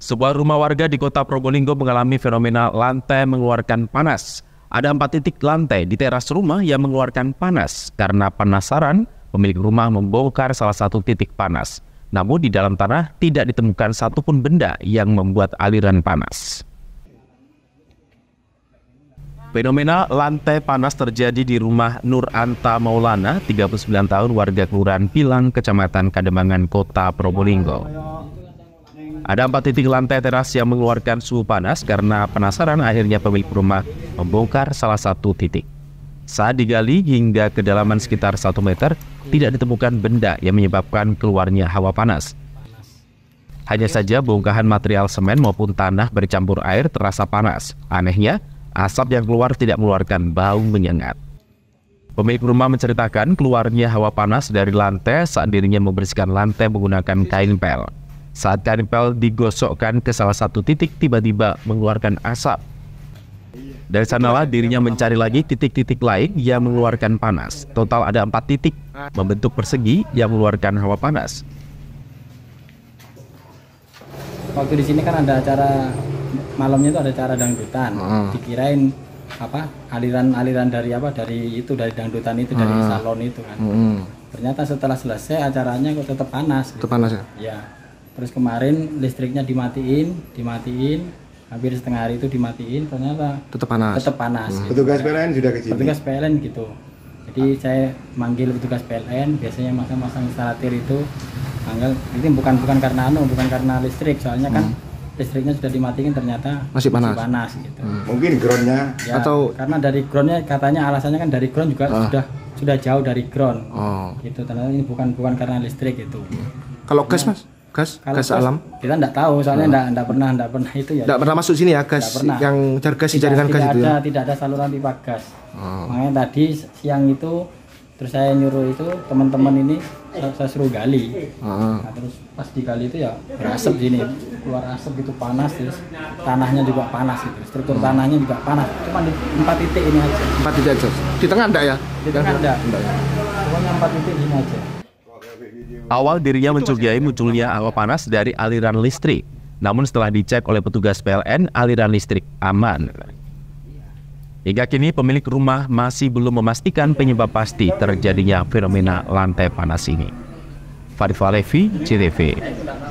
Sebuah rumah warga di kota Probolinggo mengalami fenomena lantai mengeluarkan panas. Ada 4 titik lantai di teras rumah yang mengeluarkan panas. Karena penasaran, pemilik rumah membongkar salah satu titik panas. Namun di dalam tanah tidak ditemukan satupun benda yang membuat aliran panas. Fenomena lantai panas terjadi di rumah Nur Anta Maulana, 39 tahun, warga Kelurahan Pilang, Kecamatan Kademangan, Kota Probolinggo. Ada 4 titik lantai teras yang mengeluarkan suhu panas. Karena penasaran, akhirnya pemilik rumah membongkar salah satu titik. Saat digali hingga kedalaman sekitar 1 meter, tidak ditemukan benda yang menyebabkan keluarnya hawa panas. Hanya saja bongkahan material semen maupun tanah bercampur air terasa panas. Anehnya, asap yang keluar tidak mengeluarkan bau menyengat. Pemilik rumah menceritakan keluarnya hawa panas dari lantai saat dirinya membersihkan lantai menggunakan kain pel. Saat kain pel digosokkan ke salah satu titik, tiba-tiba mengeluarkan asap. Dari sanalah dirinya mencari lagi titik-titik lain yang mengeluarkan panas. Total ada 4 titik membentuk persegi yang mengeluarkan hawa panas. Waktu di sini kan ada acara malamnya, itu ada acara dangdutan. Dikirain aliran dari dangdutan itu, dari salon itu kan. Ternyata setelah selesai acaranya kok tetap panas. Tetap panas ya? Ya. Terus kemarin listriknya dimatiin, hampir setengah hari itu dimatiin, ternyata tetap panas. Gitu. Petugas PLN sudah ke sini? Petugas PLN gitu. Jadi saya manggil petugas PLN, biasanya masang instalatir itu, ini bukan karena listrik, soalnya kan listriknya sudah dimatiin, ternyata masih panas gitu. Mungkin groundnya ya, atau karena dari groundnya katanya alasannya kan dari ground juga sudah jauh dari ground. Gitu, ternyata ini bukan karena listrik itu. Kalau gas Mas? Gas alam? Kita enggak tahu, soalnya enggak pernah itu ya. Enggak pernah masuk sini ya gas yang jaringan gas itu ya? Tidak ada saluran pipa gas. Makanya tadi siang itu terus saya nyuruh itu teman-teman ini saya suruh gali. Nah, terus pas digali itu ya berasap sini, keluar asap gitu, panas, terus tanahnya juga panas gitu. Struktur tanahnya juga panas. Cuma di 4 titik ini aja. 4 titik aja. Di tengah enggak ya? Di tengah enggak. Pokoknya 4 titik ini aja. Awal dirinya mencurigai munculnya hawa panas dari aliran listrik. Namun setelah dicek oleh petugas PLN, aliran listrik aman. Hingga kini pemilik rumah masih belum memastikan penyebab pasti terjadinya fenomena lantai panas ini. Fadif Alevi, CTV.